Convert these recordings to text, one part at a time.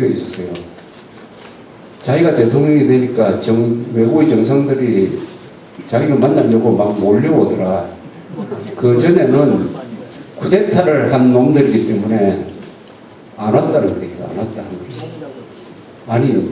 계기가 있었어요. 자기가 대통령이 되니까 외국의 정상들이 자기가 만나려고 막 몰려오더라. 그 전에는 쿠데타를 한 놈들이기 때문에 안 왔다는 거예요. 안 왔다는 거예요. 아니,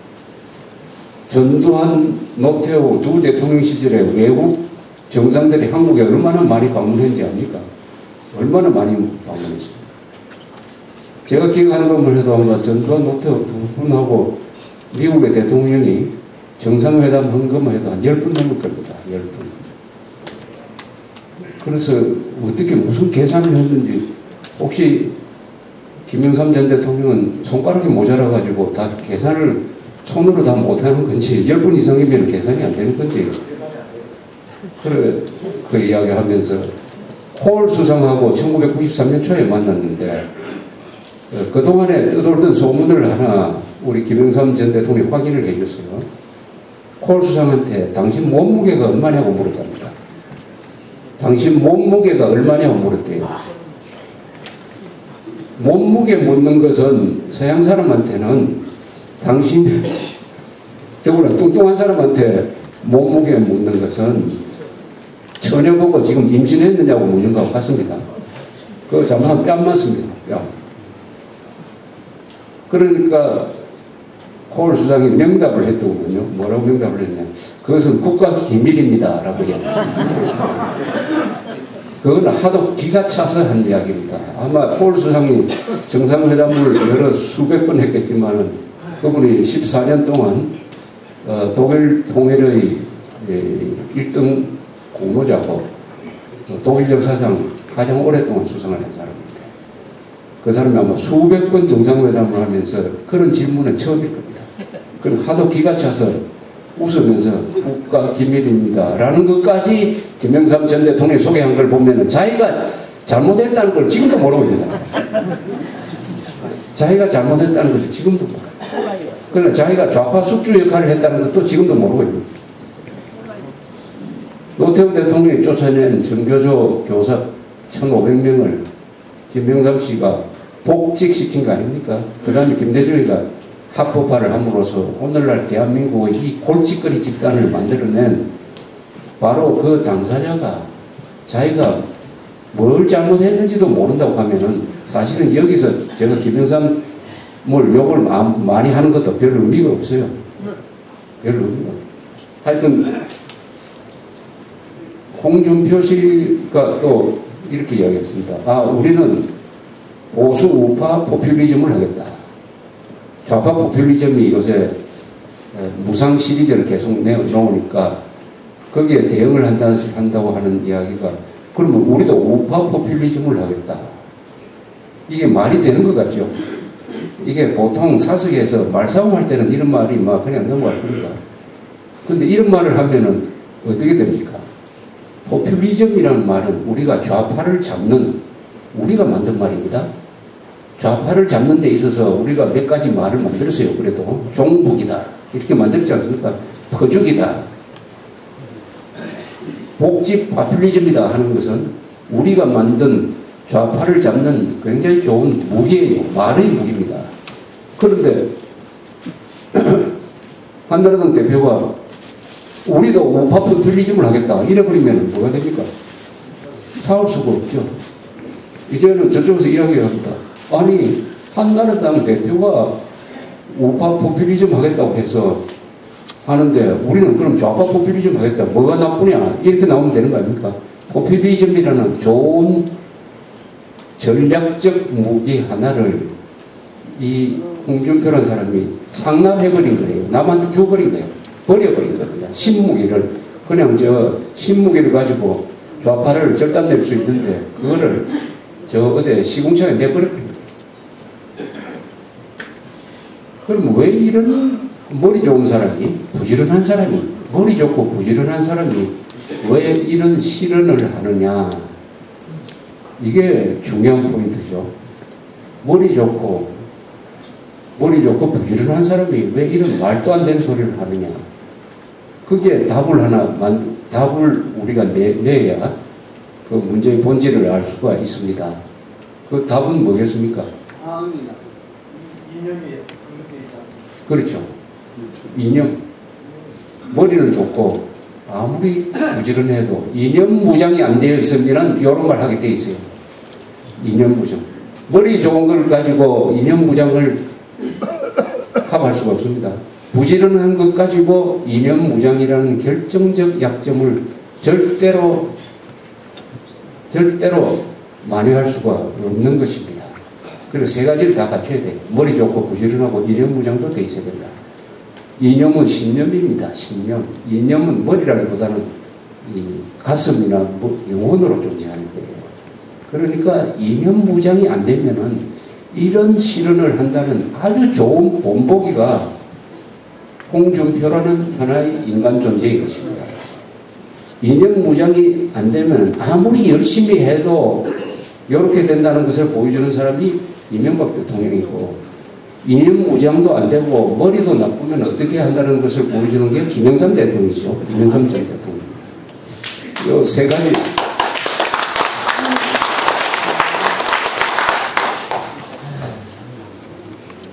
전두환, 노태우 두 대통령 시절에 외국 정상들이 한국에 얼마나 많이 방문했는지 압니까? 얼마나 많이 방문했습니까? 제가 기억하는 것만 해도 아마 전두환, 노태우 두 분하고 미국의 대통령이 정상회담 한 것만 해도 한 10분 넘을 겁니다. 10분. 그래서 어떻게 무슨 계산을 했는지, 혹시 김영삼 전 대통령은 손가락이 모자라가지고 다 계산을 손으로 다 못하는 건지, 10분 이상이면 계산이 안 되는 건지, 그래, 그 이야기를 하면서 콜 수상하고 1993년 초에 만났는데, 그동안에 떠돌던 소문을 하나 우리 김영삼 전 대통령이 확인을 해줬어요. 콜 수상한테 당신 몸무게가 얼마냐고 물었답니다. 당신 몸무게가 얼마냐고 물었대요. 몸무게 묻는 것은 서양 사람한테는 당신, 더구나 뚱뚱한 사람한테 몸무게 묻는 것은 처녀보고 지금 임신했느냐고 묻는 것과 같습니다. 그거 잘못하면 뺨 맞습니다. 뺨. 그러니까 콜 수상이 명답을 했더군요. 뭐라고 명답을 했냐. 그것은 국가 기밀입니다. 라고 이야기합니다. 그건 하도 기가 차서 한 이야기입니다. 아마 콜 수상이 정상회담을 여러 수백 번 했겠지만 그분이 14년 동안 독일 통일의 1등 공로자고 독일 역사상 가장 오랫동안 수상을 한 사람입니다. 그 사람이 아마 수백 번 정상회담을 하면서 그런 질문은 처음일 겁니다. 그럼 하도 기가 차서 웃으면서 국가 기밀입니다 라는 것까지 김영삼 전 대통령이 소개한 걸 보면은 자기가 잘못했다는 걸 지금도 모르고 있는 거예요. 자기가 잘못했다는 것을 지금도 모르고, 그러나 자기가 좌파 숙주 역할을 했다는 것도 지금도 모르고 있는 거예요. 노태우 대통령이 쫓아낸 정교조 교사 1,500명을 김영삼 씨가 복직시킨 거 아닙니까? 그 다음에 김대중이가 합법화를 함으로써 오늘날 대한민국의 이 골칫거리 집단을 만들어낸 바로 그 당사자가 자기가 뭘 잘못했는지도 모른다고 하면은 사실은 여기서 제가 김영삼을 욕을 많이 하는 것도 별 의미가 없어요. 별 의미가 없어요. 하여튼 홍준표 씨가 또 이렇게 이야기했습니다. 우리는 보수 우파 포퓰리즘을 하겠다. 좌파 포퓰리즘이 요새 무상 시리즈를 계속 내놓으니까 거기에 대응을 한다고 하는 이야기가, 그러면 우리도 우파 포퓰리즘을 하겠다. 이게 말이 되는 것 같죠? 이게 보통 사석에서 말싸움할 때는 이런 말이 막 그냥 넘어갈 겁니다. 근데 이런 말을 하면은 어떻게 됩니까? 포퓰리즘이라는 말은 우리가 좌파를 잡는, 우리가 만든 말입니다. 좌파를 잡는 데 있어서 우리가 몇 가지 말을 만들었어요. 그래도 종북이다 이렇게 만들지 않습니까? 퍼주기다, 복지 포퓰리즘이다 하는 것은 우리가 만든 좌파를 잡는 굉장히 좋은 무기예요. 말의 무기입니다. 그런데 한나라당 대표가 우리도 우파 포퓰리즘을 하겠다 이래버리면 뭐가 됩니까? 사올 수가 없죠. 이제는 저쪽에서 이야기합니다. 아니, 한나라당 대표가 우파 포퓰리즘 하겠다고 해서 하는데 우리는 그럼 좌파 포퓰리즘 하겠다. 뭐가 나쁘냐? 이렇게 나오면 되는 거 아닙니까? 포퓰리즘이라는 좋은 전략적 무기 하나를 이 홍준표라는 사람이 상납해버린 거예요. 남한테 줘버린 거예요. 버려버린 겁니다. 신무기를. 그냥 신무기를 가지고 좌파를 절단낼 수 있는데 그거를 어디 시궁창에 내버려버린 거예요. 그럼 왜 이런 머리 좋은 사람이, 부지런한 사람이, 머리 좋고 부지런한 사람이 왜 이런 실언을 하느냐. 이게 중요한 포인트죠. 머리 좋고 부지런한 사람이 왜 이런 말도 안 되는 소리를 하느냐. 그게 답을 우리가 내야 그 문제의 본질을 알 수가 있습니다. 그 답은 뭐겠습니까? 이념이 그렇게 있잖아요. 그렇죠. 이념. 머리는 좋고 아무리 부지런해도 이념 무장이 안 되어 있으면 이런 말 하게 돼 있어요. 이념 무장. 머리 좋은 걸 가지고 이념 무장을 합할 수가 없습니다. 부지런한 것 가지고 이념 무장이라는 결정적 약점을 절대로 만회할 수가 없는 것입니다. 그래서 세 가지를 다 갖춰야 돼요. 머리 좋고 부지런하고 이념 무장도 돼 있어야 된다. 이념은 신념입니다. 신념. 이념은 머리라기보다는 이 가슴이나 영혼으로 존재하는 거예요. 그러니까 이념 무장이 안 되면은 이런 실언을 한다는 아주 좋은 본보기가 홍준표라는 하나의 인간 존재인 것입니다. 이념 무장이 안 되면 아무리 열심히 해도 이렇게 된다는 것을 보여주는 사람이 이명박 대통령이고, 이념 무장도 안 되고 머리도 나쁘면 어떻게 한다는 것을 보여주는 게 김영삼 대통령이죠. 김영삼 전 대통령. 이 세 가지.